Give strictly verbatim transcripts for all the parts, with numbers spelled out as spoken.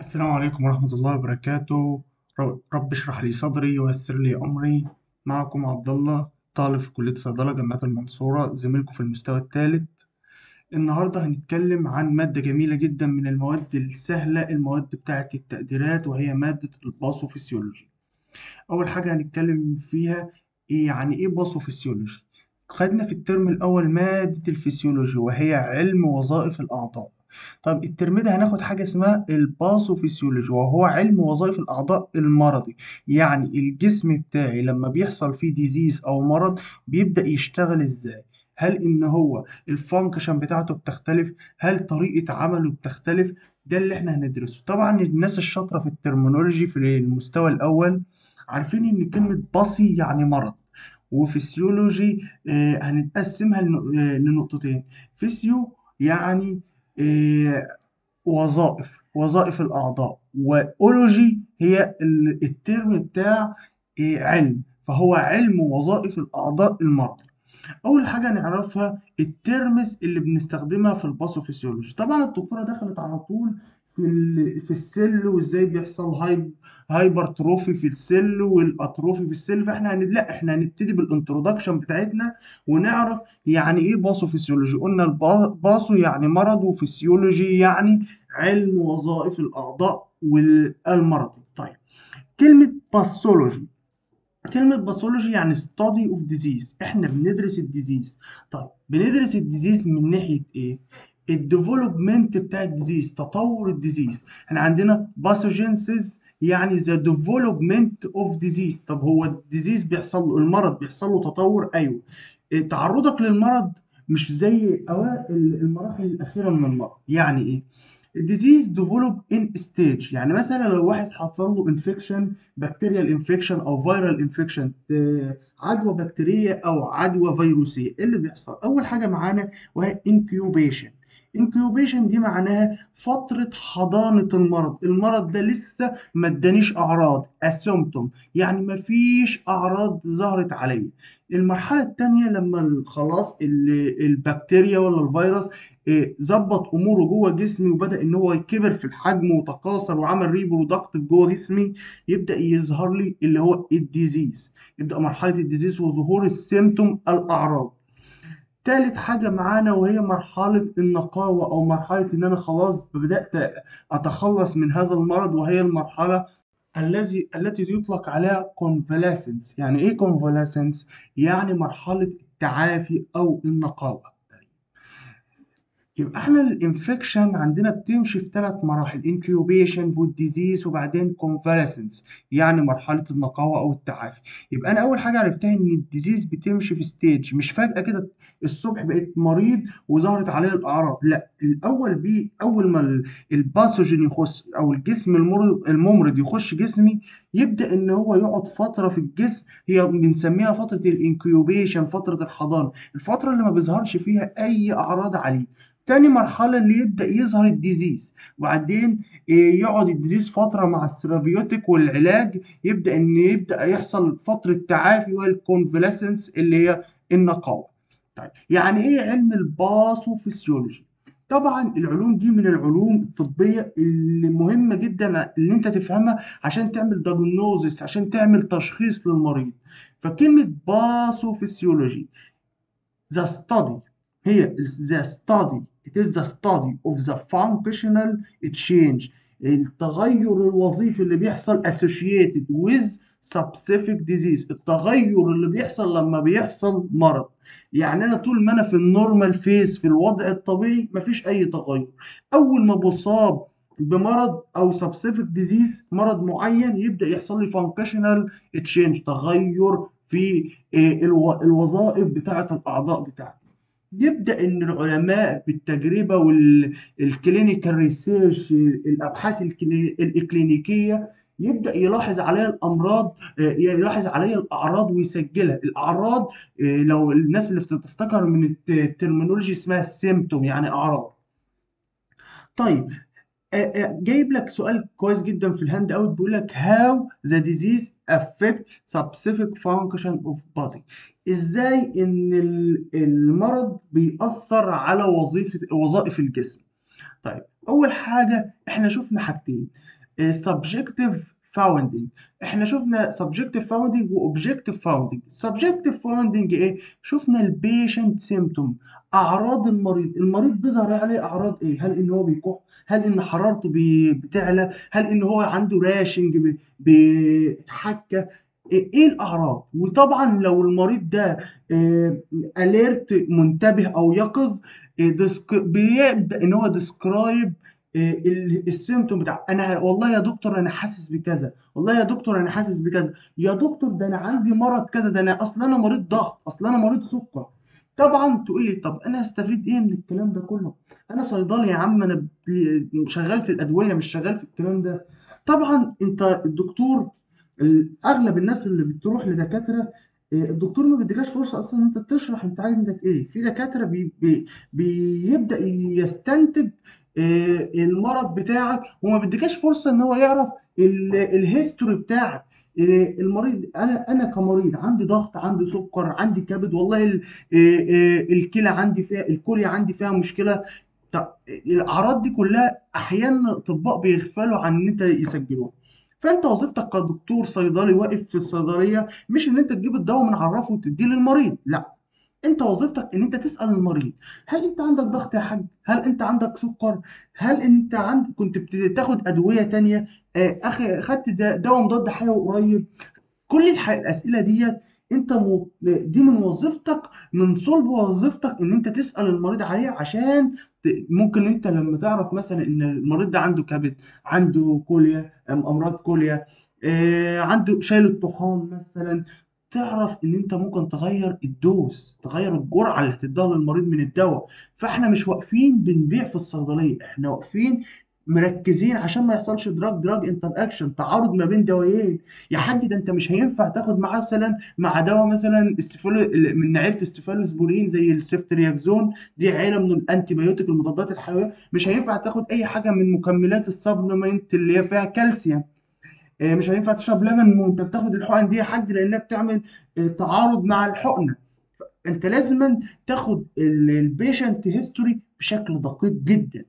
السلام عليكم ورحمة الله وبركاته. رب رب اشرح لي صدري ويسر لي أمري. معكم عبد الله، طالب في كلية صيدلة جامعة المنصورة، زميلكم في المستوى الثالث. النهاردة هنتكلم عن مادة جميلة جدا من المواد السهلة، المواد بتاعة التقديرات، وهي مادة الباثوفيسيولوجي. أول حاجة هنتكلم فيها إيه يعني إيه باثوفيسيولوجي. خدنا في الترم الأول مادة الفسيولوجي وهي علم وظائف الأعضاء. طب الترم ده هناخد حاجة اسمها الباثوفيسيولوجي وهو علم وظائف الأعضاء المرضي. يعني الجسم بتاعي لما بيحصل فيه ديزيز أو مرض بيبدأ يشتغل إزاي. هل إن هو الفانكشن بتاعته بتختلف؟ هل طريقة عمله بتختلف؟ ده اللي احنا هندرسه. طبعا الناس الشاطرة في الترمينولوجي في المستوى الأول عارفين إن كلمة باثي يعني مرض، وفسيولوجي آه، هنتقسمها لن- آه، لنقطتين. فيسيو يعني آه، وظائف وظائف الأعضاء، وأولوجي هي ال- الترم بتاع آه، علم، فهو علم وظائف الأعضاء المرضى. أول حاجة نعرفها الترمز اللي بنستخدمها في الباثوفيسيولوجي. طبعا الدكتورة دخلت على طول في ال... في السل، وازاي بيحصل هاي... هايبرتروفي في السل والاتروفي في السل. فاحنا هن... لا احنا هنبتدي بالانترودكشن بتاعتنا ونعرف يعني ايه باثوفيسيولوجي. قلنا البا... باثو يعني مرض، وفسيولوجي يعني علم وظائف الاعضاء والمرض. طيب، كلمة باثولوجي، كلمة باثولوجي يعني study of disease. احنا بندرس الديزيز. طيب بندرس الديزيز من ناحية ايه؟ الديفلوبمنت بتاع الديزيز، تطور الديزيز. احنا عندنا باثوجينسيس يعني the development of disease. طب هو الديزيز بيحصل له، المرض بيحصل له تطور؟ ايوه. إيه، تعرضك للمرض مش زي اوائل المراحل الاخيره من المرض. يعني ايه؟ الديزيز ديفلوب ان ستيج. يعني مثلا لو واحد حصل له انفكشن، بكتيريال انفكشن او فيرال انفكشن، عدوى بكتيريه او عدوى فيروسيه، ايه اللي بيحصل؟ اول حاجه معانا وهي انكيوبيشن. انكيوبيشن دي معناها فتره حضانه المرض. المرض ده لسه ما ادانيش اعراض، اسيمتوم، يعني ما فيش اعراض ظهرت عليه. المرحله الثانيه لما ال- خلاص ال- البكتيريا ولا الفيروس إيه، ظبط اموره جوه جسمي وبدا ان هو يكبر في الحجم وتكاثر وعمل ريبرودكتيف جوه جسمي، يبدا يظهر لي اللي هو الديزيز. يبدا مرحله الديزيز وظهور السيمتوم، الاعراض. تالت حاجه معانا وهي مرحله النقاوه، او مرحله ان انا خلاص بدات اتخلص من هذا المرض، وهي المرحله الذي التي يطلق عليها convalescence. يعني ايه convalescence؟ يعني مرحله التعافي او النقاوه. يبقى احنا الانفكشن عندنا بتمشي في ثلاث مراحل: انكيوبيشن والديزيز وبعدين كونفاليسنس، يعني مرحله النقاوه او التعافي. يبقى انا اول حاجه عرفتها ان الديزيز بتمشي في ستيج، مش فجاه كده الصبح بقيت مريض وظهرت عليه الاعراض. لا، الاول بي اول ما ال- الباثوجين يخش او الجسم المر- الممرض يخش جسمي، يبدا ان هو يقعد فتره في الجسم، هي بنسميها فتره الانكيوبيشن، فتره الحضانه، الفتره اللي ما بيظهرش فيها اي اعراض عليه. تاني مرحلة اللي يبدأ يظهر الديزيز، وبعدين إيه، يقعد الديزيز فترة مع السيرابيوتيك والعلاج، يبدأ إن يبدأ يحصل فترة تعافي والكونفلسنس اللي هي النقاوة. طيب يعني إيه علم الباثوفيسيولوجي؟ طبعا العلوم دي من العلوم الطبية اللي مهمة جدا اللي انت تفهمها عشان تعمل دايجنوزس، عشان تعمل تشخيص للمريض. فكلمة باثوفيسيولوجي، the study، هي the study it is the study of the functional change، التغير الوظيفي اللي بيحصل associated with specific disease، التغير اللي بيحصل لما بيحصل مرض. يعني انا طول ما انا في النورمال فيز، في الوضع الطبيعي، مفيش اي تغير. اول ما بصاب بمرض او specific disease، مرض معين، يبدأ يحصل لي functional change، تغير في إيه، الو- الوظائف بتاعة الأعضاء بتاعتي. يبدأ إن العلماء بالتجربة والكلينيكال ريسيرش، الأبحاث الكلي- الإكلينيكية، يبدأ يلاحظ عليها الأمراض، آه، يلاحظ عليها الأعراض ويسجلها. الأعراض آه، لو الناس اللي بتفتكر من الت- الترمينولوجي اسمها السيمتوم، يعني أعراض. طيب، آه، آه، جايب لك سؤال كويس جدا في الهاند اوت، بيقول لك how the disease affect specific function of body. ازاي ان ال- المرض بيأثر على وظيفة وظائف الجسم. طيب اول حاجه احنا شفنا حاجتين: سبجكتيف فاوندنج. احنا شفنا سبجكتيف فاوندنج واوبجكتيف فاوندنج. سبجكتيف فاوندنج ايه؟ شفنا البيشنت سيمتوم، اعراض المريض. المريض بيظهر عليه اعراض ايه؟ هل ان هو بيكح؟ هل ان حرارته بي- بتعلى؟ هل ان هو عنده راشنج ب- بحكه؟ ايه إيه الاعراض؟ وطبعا لو المريض ده اليرت، منتبه او يقظ، إيه، ديسك- بيبدا ان هو ديسكرايب السيمتوم بتاع انا والله يا دكتور انا حاسس بكذا، والله يا دكتور انا حاسس بكذا، يا دكتور ده انا عندي مرض كذا، ده انا اصلا انا مريض ضغط، اصلا انا مريض سكر. طبعا تقول لي طب انا هستفيد ايه من الكلام ده كله؟ انا صيدلي يا عم، انا ب- شغال في الادويه، مش شغال في الكلام ده. طبعا انت الدكتور، ال- اغلب الناس اللي بتروح لدكاتره، إيه، الدكتور ما بيديكاش فرصه اصلا ان انت تشرح انت عندك ايه. في دكاتره بي بي بيبدا يستنتج آه، المرض بتاعك، وما بيديكاش فرصه ان هو يعرف ال- الهيستوري بتاعك. آه، المريض، انا انا كمريض عندي ضغط، عندي سكر، عندي كبد، والله ال- آه، آه، الكلى عندي فيها، الكليه عندي فيها مشكله. طب الاعراض دي كلها احيانا الاطباء بيغفلوا عن ان انت يسجلوها. فانت وظيفتك كدكتور صيدلي واقف في الصيدليه مش ان انت تجيب الدواء من عرفه وتديه للمريض، لا. انت وظيفتك ان انت تسال المريض: هل انت عندك ضغط يا حاج؟ هل انت عندك سكر؟ هل انت عند كنت بتاخد ادويه تانية؟ آه، اخي خدت دا- دواء مضاد حيوي قريب؟ كل الح... الاسئله ديت انت م... دي من وظيفتك، من صلب وظيفتك ان انت تسال المريض عليها، عشان ت... ممكن انت لما تعرف مثلا ان المريض ده عنده كبد، عنده كليه، أم- امراض كليه، آه، عنده شايل الطحال مثلا، تعرف ان انت ممكن تغير الدوز، تغير الجرعه اللي هتديها للمريض من الدواء. فاحنا مش واقفين بنبيع في الصيدليه، احنا واقفين مركزين عشان ما يحصلش دراج دراج انتر اكشن، تعارض ما بين دوايين. يا حاج ده انت مش هينفع تاخد معاه مثلا مع دواء مثلا استفالو من عيله استفالوسبورين زي السيفترياكزون، دي عيله من الانتي بايوتيك المضادات الحيويه، مش هينفع تاخد اي حاجه من مكملات السبلمنت اللي هي فيها كالسيوم. آه، مش هينفع تشرب لبن وانت بتاخد الحقن دي يا حاج، لانها بتعمل آه، تعارض مع الحقنه. انت لازم تاخد البيشنت هيستوري بشكل دقيق جدا.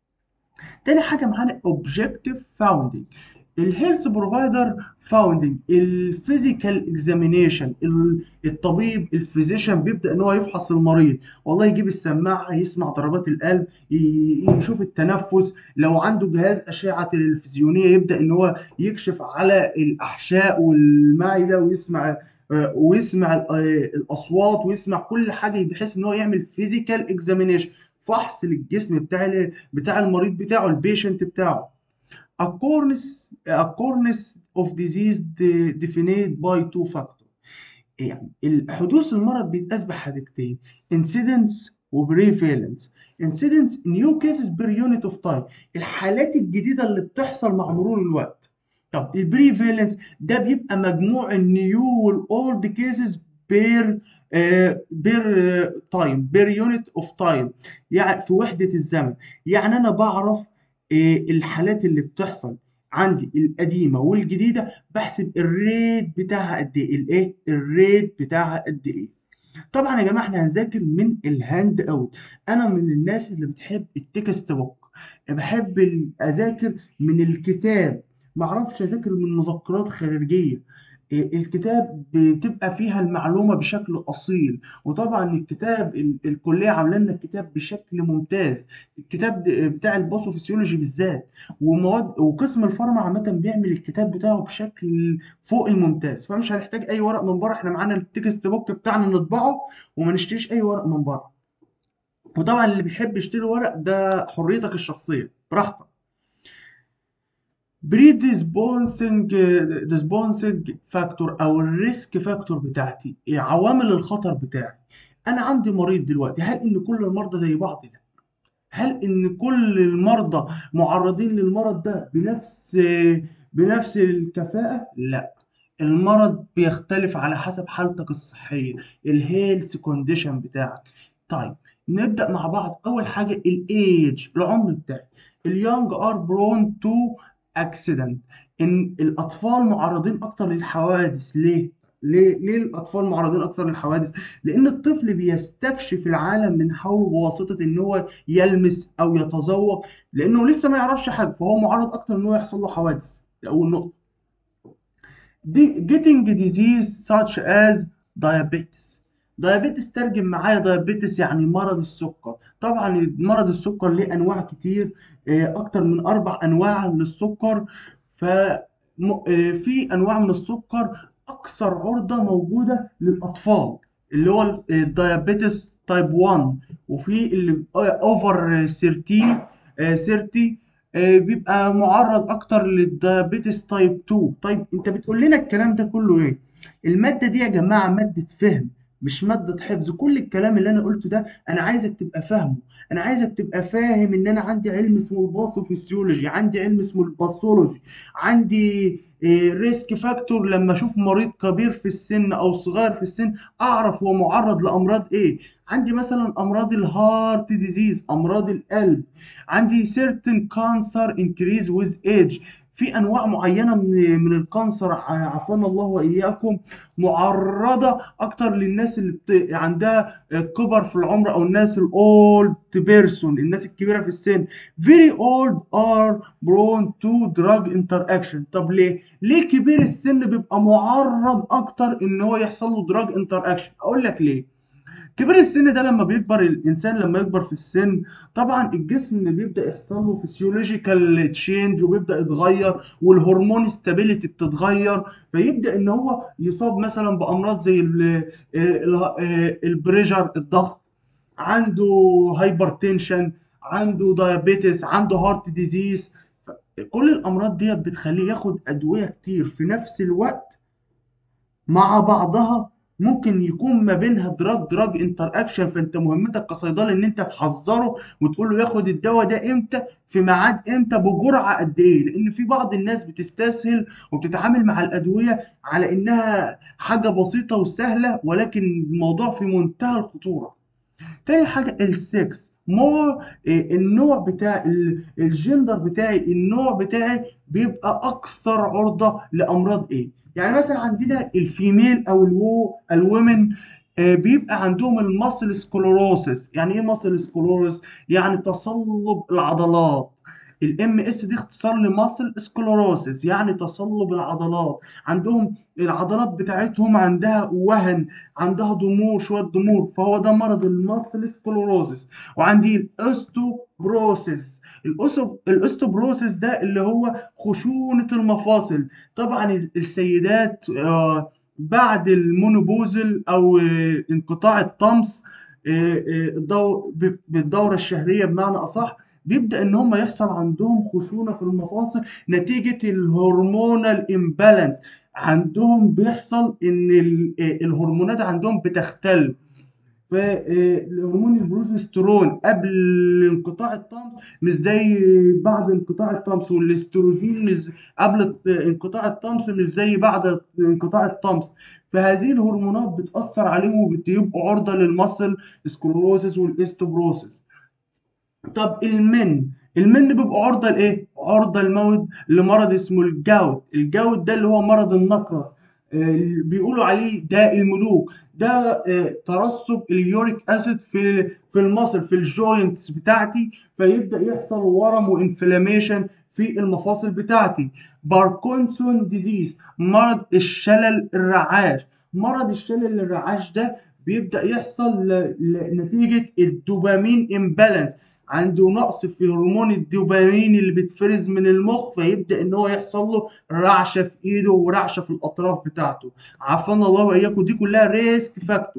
تاني حاجة معانا objective founding، الهيلث بروفايدر فاوندنج، الفيزيكال اكزامينيشن. الطبيب الفيزيشن بيبدأ ان هو يفحص المريض، والله يجيب السماعة يسمع ضربات القلب، ي- يشوف التنفس، لو عنده جهاز أشعة تلفزيونية يبدأ ان هو يكشف على الأحشاء والمعدة، ويسمع آه، ويسمع ال- آه، الأصوات، ويسمع كل حاجة، بحيث ان هو يعمل فيزيكال اكزامينيشن، فحص للجسم بتاع ال- بتاع المريض بتاعه، البيشنت بتاعه. occurrence occurrence of disease de- defined by two factors. يعني الحدوث المرض بيتقاس بحاجتين: incidence و prevalence. incidence new cases per unit of time، الحالات الجديدة اللي بتحصل مع مرور الوقت. طب البريفالنس ده بيبقى مجموع النيو والاولد كيسز بير بير تايم، بير يونت اوف تايم، يعني في وحدة الزمن. يعني انا بعرف آه، الحالات اللي بتحصل عندي القديمة والجديدة، بحسب الريت بتاعها قد ايه، الايه الريت بتاعها قد ايه. طبعا يا جماعه احنا هنذاكر من الهاند اوت. انا من الناس اللي بتحب التكست بوك، بحب ال- اذاكر من الكتاب، ما اعرفش اذاكر من مذكرات خارجيه. إيه، الكتاب بتبقى فيها المعلومه بشكل اصيل. وطبعا الكتاب ال- الكليه عامله لنا الكتاب بشكل ممتاز، الكتاب د- بتاع الباثوفيسيولوجي بالذات، ومواد، وقسم الفارما عامه بيعمل الكتاب بتاعه بشكل فوق الممتاز. فمش هنحتاج اي ورق من بره، احنا معانا التكست بوك بتاعنا نطبعه، وما نشتريش اي ورق من بره. وطبعا اللي بيحب يشتري ورق ده حريتك الشخصيه، براحتك. بري ديسبونسنج ديسبونسنج فاكتور او الريسك فاكتور بتاعتي، إيه عوامل الخطر بتاعي. انا عندي مريض دلوقتي، هل ان كل المرضى زي بعض؟ لا. هل ان كل المرضى معرضين للمرض ده بنفس بنفس الكفاءة؟ لا. المرض بيختلف على حسب حالتك الصحية، الهيلث كونديشن بتاعك. طيب نبدأ مع بعض. أول حاجة الإيج، العمر بتاعي. اليونج ار برون تو اكسيدنت، إن الأطفال معرضين أكتر للحوادث. ليه؟ ليه ليه الاطفال معرضين اكتر للحوادث؟ لان الطفل بيستكشف العالم من حوله بواسطه ان هو يلمس او يتذوق، لانه لسه ما يعرفش حاجه، فهو معرض اكتر ان هو يحصل له حوادث. دي اول نقطه. دي getting disease such as diabetes. diabetes ترجم معايا diabetes يعني مرض السكر. طبعا مرض السكر ليه انواع كتير، آه، اكتر من اربع انواع للسكر. ف م- آه، في انواع من السكر اكثر عرضة موجودة للاطفال، اللي هو الديابيتس تايب واحد، وفي اللي اوفر ثلاثين آه، ثلاثين آه، بيبقى معرض اكتر للديابيتس تايب اتنين. طيب انت بتقول لنا الكلام ده كله ليه؟ المادة دي يا جماعة مادة فهم، مش مادة حفظ. كل الكلام اللي انا قلته ده انا عايزك تبقى فاهمه. انا عايزك تبقى فاهم ان انا عندي علم اسمه الباثوفيسيولوجي، عندي علم اسمه الباثولوجي، عندي ريسك فاكتور لما اشوف مريض كبير في السن او صغير في السن اعرف هو معرض لامراض ايه. عندي مثلا امراض الهارت ديزيز، امراض القلب. عندي certain cancer increase with age. في انواع معينه من من الكانسر، عافانا الله واياكم، معرضه اكتر للناس اللي بت... عندها كبر في العمر، او الناس الاولد بيرسون، الناس الكبيره في السن. very old are prone to drug interaction. طب ليه ليه كبير السن بيبقى معرض اكتر ان هو يحصل له drug interaction؟ اقول لك ليه. كبر السن ده لما بيكبر الانسان، لما يكبر في السن، طبعا الجسم بيبدا يحصل له فيسيولوجيكال تشينج، وبيبدا يتغير، والهرمون ستابيليتي بتتغير، فيبدا ان هو يصاب مثلا بامراض زي البريشر، الضغط، عنده هايبرتنشن، عنده دايابيتس، عنده هارت ديزيز. كل الامراض دي بتخليه ياخد ادويه كتير في نفس الوقت مع بعضها. ممكن يكون ما بينها دراج دراج انتر اكشن، فانت مهمتك كصيدلي ان انت تحذره وتقول له ياخد الدواء ده امتى، في ميعاد امتى، بجرعه قد ايه. لان في بعض الناس بتستسهل وبتتعامل مع الادويه على انها حاجه بسيطه وسهله، ولكن الموضوع في منتهى الخطوره. تاني حاجة السكس مور، النوع بتاع ال- الجندر بتاعي، النوع بتاعي بيبقى أكثر عرضة لأمراض إيه؟ يعني مثلا عندنا الفيميل أو الو الومن، آه، بيبقى عندهم الماسل سكلوروسس. يعني ايه ماسل سكلوروس؟ يعني تصلب العضلات. الام اس دي اختصار لماسل سكلوروسس، يعني تصلب العضلات. عندهم العضلات بتاعتهم عندها وهن، عندها ضمور، شويه ضمور، فهو ده مرض الماسل سكلوروسس. وعندي الاوستوبروسيس. الأوسو- الاوستوبروسيس ده اللي هو خشونه المفاصل. طبعا السيدات آه، بعد المونوبوزل او آه، انقطاع الطمس، آه، آه، الدو- ب- بالدوره الشهريه بمعنى اصح، بيبدا ان هم يحصل عندهم خشونه في المفاصل نتيجه الهرمونال امبالانس. عندهم بيحصل ان ال- آه، الهرمونات عندهم بتختل. فهرمون البروجسترون قبل انقطاع الطمس مش زي بعد انقطاع الطمس، والاستروجين مش قبل انقطاع الطمس مش زي بعد انقطاع الطمس. فهذه الهرمونات بتأثر عليهم وبتبقوا عرضة للمصل سكلروسيس والاستوبروسيس. طب المن المن بيبقوا عرضة لإيه؟ عرضة الموت لمرض اسمه الجاوت. الجاوت ده اللي هو مرض النقرس، آه، بيقولوا عليه داء الملوك. ده آه، ترسب اليوريك اسيد في في المصل، في الجوينتس بتاعتي، فيبدأ يحصل ورم وانفلاميشن في المفاصل بتاعتي. باركنسون ديزيز، مرض الشلل الرعاش. مرض الشلل الرعاش ده بيبدأ يحصل ل- ل- نتيجة الدوبامين امبالانس. عنده نقص في هرمون الدوبامين اللي بيتفرز من المخ، فيبدأ ان هو يحصل له رعشة في ايده ورعشة في الاطراف بتاعته. عافانا الله واياكم، دي كلها ريسك فاكتور.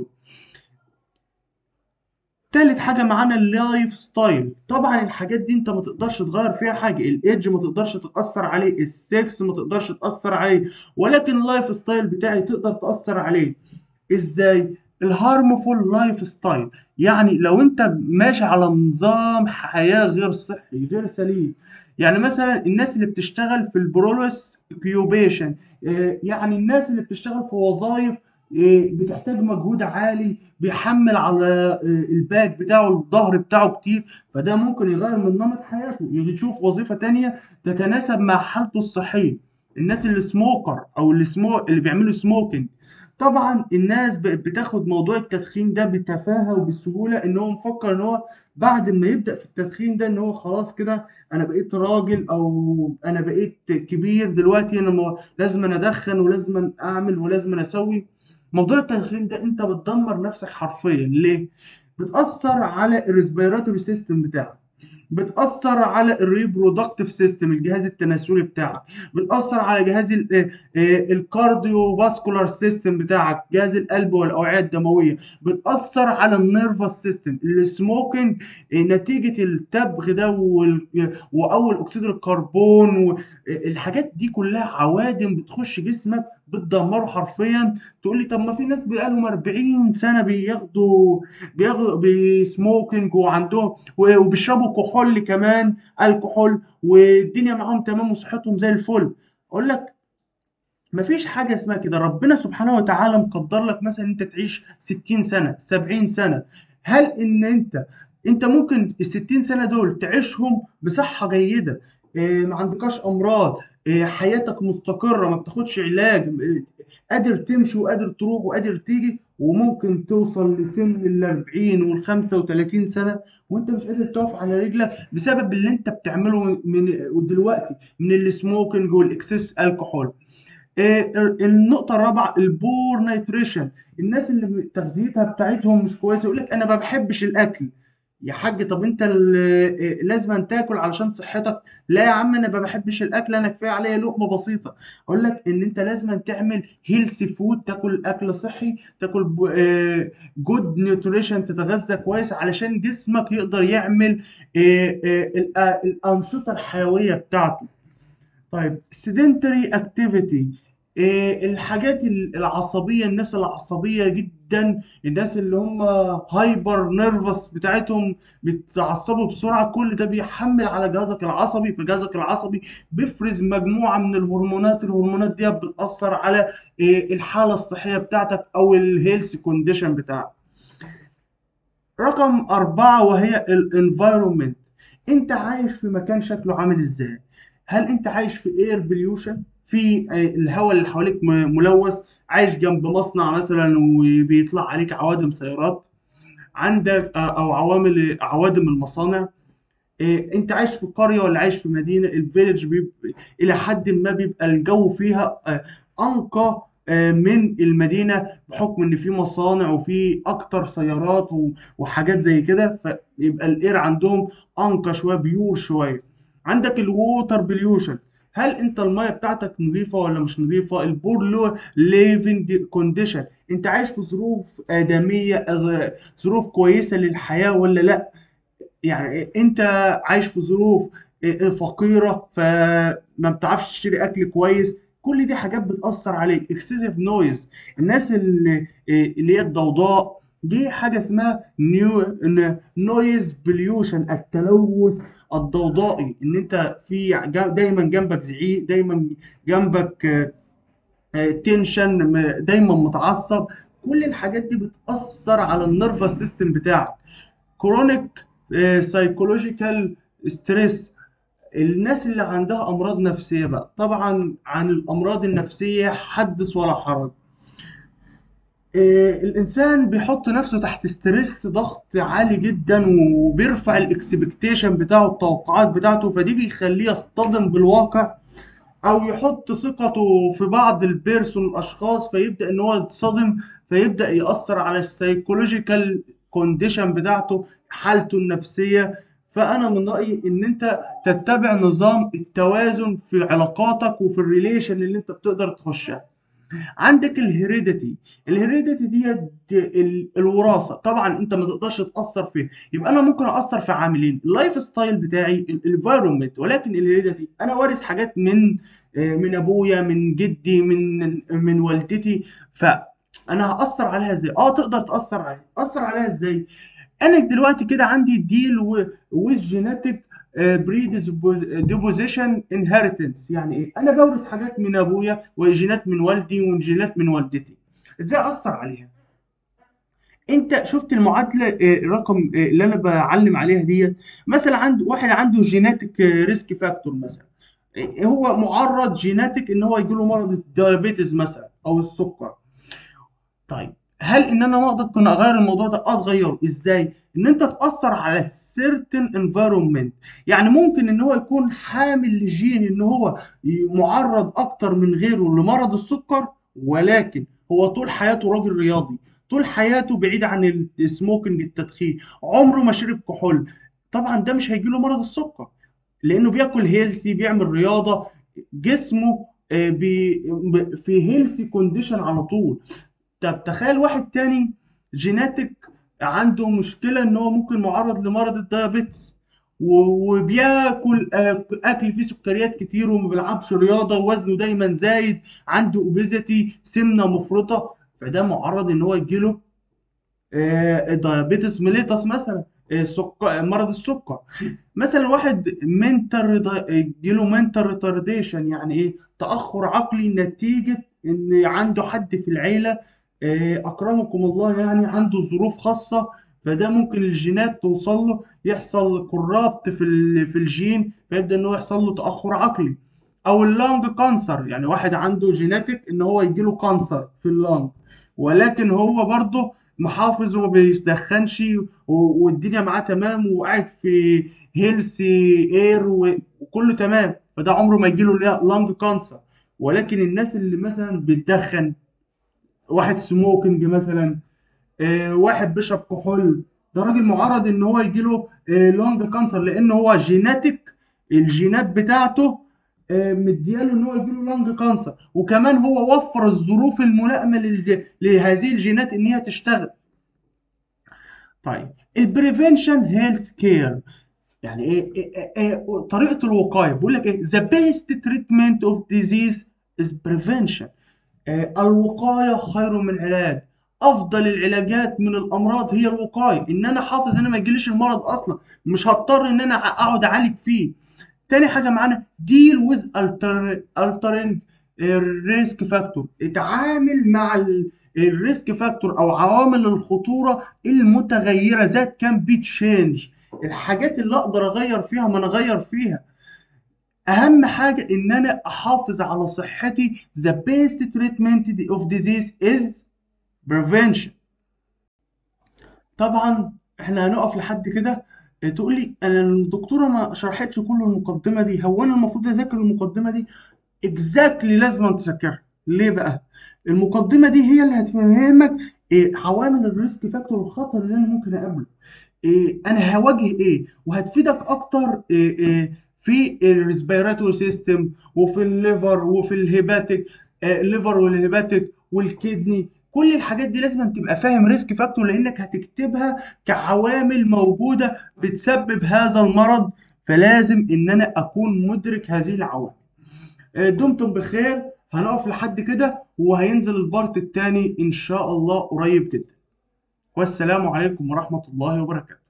تالت حاجة معانا اللايف ستايل. طبعا الحاجات دي انت ما تقدرش تغير فيها حاجة، الايدج ما تقدرش تأثر عليه، السكس ما تقدرش تأثر عليه، ولكن اللايف ستايل بتاعي تقدر تأثر عليه. ازاي؟ الهارمفول لايف ستايل، يعني لو انت ماشي على نظام حياة غير صحي غير سليم. يعني مثلا الناس اللي بتشتغل في البرولوس كيوبيشن، يعني الناس اللي بتشتغل في وظائف آه، بتحتاج مجهود عالي، بيحمل على آه، الباك بتاعه، الظهر بتاعه كتير، فده ممكن يغير من نمط حياته، يشوف وظيفة تانية تتناسب مع حالته الصحية. الناس اللي سموكر او اللي سمو اللي بيعملوا سموكينج، طبعا الناس بقت بتاخد موضوع التدخين ده بتفاهة وبسهولة، ان هو مفكر ان هو بعد ما يبدأ في التدخين ده ان هو خلاص كده انا بقيت راجل، او انا بقيت كبير دلوقتي، انا م- لازم أنا ادخن ولازم أنا اعمل ولازم أنا اسوي. موضوع التدخين ده انت بتدمر نفسك حرفيا. ليه؟ بتأثر على الريسبيراتوري سيستم بتاعك، بتأثر على الريبرودكتيف سيستم الجهاز التناسلي بتاعك، بتأثر على جهاز الكارديو فاسكولار سيستم بتاعك، جهاز القلب والأوعية الدموية، بتأثر على النيرفس سيستم. السموكينج نتيجة التبغ ده وال- وأول أكسيد الكربون والحاجات دي كلها عوادم بتخش جسمك بتدمره حرفيا. تقول لي طب ما في ناس بقالهم أربعين سنة بياخدوا بياخدوا بسموكينج وعندهم وبيشربوا كحول كمان، الكحول، والدنيا معاهم تمام وصحتهم زي الفل. اقول لك مفيش حاجة اسمها كده. ربنا سبحانه وتعالى مقدر لك مثلا انت تعيش ستين سنة سبعين سنة. هل ان انت انت ممكن ال ستين سنة دول تعيشهم بصحة جيدة، إيه، ما عندكش امراض، إيه، حياتك مستقرة، ما بتاخدش علاج، إيه، قادر تمشي وقادر تروح وقادر تيجي، وممكن توصل لسن ال أربعين وال خمسة وثلاثين سنة وانت مش قادر تقف على رجلك بسبب اللي انت بتعمله من دلوقتي من السموكينج والاكسس الكحول. آه، النقطة الرابعة البور نيتريشن. الناس اللي تغذيتها بتاعتهم مش كويسة يقول لك أنا ما بحبش الأكل. يا حاج طب أنت ال- آه، لازم أن تاكل علشان صحتك؟ لا يا عم أنا ما بحبش الأكل، أنا كفاية عليا لقمة بسيطة. أقول لك إن أنت لازم أن تعمل هيلثي فود، تاكل أكل صحي، تاكل جود نيوتريشن، تتغذى كويس علشان جسمك يقدر يعمل آه، آه، الأ- الأنشطة الحيوية بتاعته. طيب sedentary activity، إيه الحاجات العصبية، الناس العصبية جدا، الناس اللي هم هايبر نيرفس بتاعتهم بيتعصبوا بسرعة، كل ده بيحمل على جهازك العصبي. فجهازك العصبي بيفرز مجموعة من الهرمونات، الهرمونات دي بتأثر على إيه الحالة الصحية بتاعتك أو الهيلث كونديشن بتاعك. رقم أربعة وهي الانفايرومنت. أنت عايش في مكان شكله عامل إزاي؟ هل أنت عايش في اير بليوشن، في آه، الهواء اللي حواليك م- ملوث، عايش جنب مصنع مثلا وبيطلع عليك عوادم سيارات عندك، آه، أو عوامل عوادم المصانع؟ إيه، انت عايش في قريه ولا عايش في مدينه؟ الفيليج بيبقى الى حد ما بيبقى الجو فيها آه، انقى آه، من المدينه، بحكم ان في مصانع وفي اكتر سيارات و- وحاجات زي كده، فيبقى الاير عندهم انقى شويه، بيور شويه. عندك الووتر بليوشن. هل انت الميه بتاعتك نظيفه ولا مش نظيفه؟ البور لو ليفنج كونديشن، انت عايش في ظروف ادميه، آه، ظروف كويسه للحياه ولا لا؟ يعني انت عايش في ظروف اه، فقيره فما بتعرفش تشتري اكل كويس. كل دي حاجات بتاثر عليك. اكسسيف نويز، الناس اللي اه، اللي هي الضوضاء دي حاجه اسمها نيو نويز بليوشن، التلوث الضوضائي، ان انت في جا- دايما جنبك زعيق، دايما جنبك اه، تنشن، م- دايما متعصب. كل الحاجات دي بتاثر على النرفس سيستم بتاعك. كرونيك سايكولوجيكال ستريس، الناس اللي عندها امراض نفسيه بقى. طبعا عن الامراض النفسيه حدث ولا حرج. آه، الانسان بيحط نفسه تحت ستريس، ضغط عالي جدا، وبيرفع الاكسبكتيشن بتاعه، التوقعات بتاعته، فدي بيخليه يصطدم بالواقع، او يحط ثقته في بعض البيرسون الاشخاص فيبدا ان هو يتصدم، فيبدا ياثر على السايكولوجيكال كونديشن بتاعته، حالته النفسيه. فانا من رايي ان انت تتبع نظام التوازن في علاقاتك وفي الريليشن اللي انت بتقدر تخشها. عندك الهيريديتي. الهيريديتي ديت ال- الوراثه، طبعا انت ما تقدرش تاثر فيها. يبقى انا ممكن اثر في عاملين: اللايف ستايل بتاعي، الانفايرمنت، ولكن الهيريديتي انا وارث حاجات من آه، من ابويا، من جدي، من من والدتي. فانا هاثر عليها ازاي؟ اه تقدر تاثر عليها. اثر عليها ازاي؟ انا دلوقتي كده عندي ديل ويز جينيتك بريديسبوزيشن انهيرتنس. يعني ايه؟ انا بورث حاجات من ابويا وجينات من والدي وجينات من والدتي. ازاي اثر عليها؟ انت شفت المعادله آه، رقم آه، اللي انا بعلم عليها ديت؟ مثلا عند واحد عنده جيناتيك ريسك فاكتور مثلا، آه، هو معرض جيناتيك ان هو يجيله مرض الدايابيتس مثلا او السكر. طيب هل ان انا اقدر كنا اغير الموضوع ده؟ اه اتغيره ازاي؟ ان انت تاثر على certain environment. يعني ممكن ان هو يكون حامل لجين ان هو ي- معرض اكتر من غيره لمرض السكر، ولكن هو طول حياته راجل رياضي، طول حياته بعيد عن السموكينج التدخين، عمره ما شرب كحول، طبعا ده مش هيجيله مرض السكر لانه بياكل هيلسي، بيعمل رياضه، جسمه آه، بي ب- في هيلسي كونديشن على طول. طب تخيل واحد تاني جيناتيك عنده مشكلة ان هو ممكن معرض لمرض الديابيتس، و- وبياكل أك- اكل فيه سكريات كتير وما بيلعبش رياضة ووزنه دايما زايد، عنده اوبيزيتي، سمنة مفرطة، فده معرض ان هو يجيله آه، ديابيتس ميليتس مثلا، آه، سكر، مرض السكر. مثلا واحد منتال جيله منتال ريتارديشن، يعني ايه؟ تاخر عقلي نتيجه ان عنده حد في العيله آه، اكرمكم الله يعني عنده ظروف خاصه، فده ممكن الجينات توصل له، يحصل كورابت في ال- في الجين، فيبدا ان هو يحصل له تاخر عقلي. او اللانج كانسر، يعني واحد عنده جيناتيك ان هو يجيله كانسر في اللانج، ولكن هو برضه محافظ وما بيدخنش و- والدنيا معاه تمام وقاعد في هيلثي اير وكله تمام، فده عمره ما يجيله لانج كانسر. ولكن الناس اللي مثلا بتدخن، واحد سموكينج مثلا، آه، واحد بيشرب كحول، ده راجل معرض ان هو يجيله لونج كانسر، لان هو جيناتيك، الجينات بتاعته آه، مدياله ان هو يجيله لونج كانسر، وكمان هو وفر الظروف الملائمه للج- لهذه الجينات ان هي تشتغل. طيب البريفنشن هيلث كير، يعني ايه, إيه, إيه, إيه طريقه الوقايه؟ بيقول لك ايه: the best treatment of disease is prevention. آه، الوقايه خير من العلاج. افضل العلاجات من الامراض هي الوقايه، ان انا حافظ ان انا ما يجيليش المرض اصلا، مش هضطر ان انا اقعد اعالج فيه. تاني حاجه معانا deal with alter altering الريسك فاكتور، اتعامل مع الريسك فاكتور او عوامل الخطوره المتغيره، ذات كان بي تشينج، الحاجات اللي اقدر اغير فيها ما انا اغير فيها. اهم حاجه ان انا احافظ على صحتي. the best treatment of disease is prevention. طبعا احنا هنقف لحد كده. اه، تقول لي انا الدكتوره ما شرحتش كل المقدمه دي، هو انا المفروض اذاكر المقدمه دي؟ اكزاكتلي exactly، لازم تذاكرها. ليه بقى؟ المقدمه دي هي اللي هتفهمك ايه عوامل الريسك فاكتور، الخطر اللي انا ممكن اقابله، إيه انا هواجه ايه، وهتفيدك اكتر إيه إيه في الريسبيراتوري سيستم، وفي الليفر، وفي الهيباتيك، آه، الليفر والهيباتيك والكدني. كل الحاجات دي لازم تبقى فاهم ريسك فاكتور، لانك هتكتبها كعوامل موجوده بتسبب هذا المرض، فلازم ان انا اكون مدرك هذه العوامل. آه، دمتم بخير. هنقف لحد كده، وهينزل البارت التاني ان شاء الله قريب جدا. والسلام عليكم ورحمه الله وبركاته.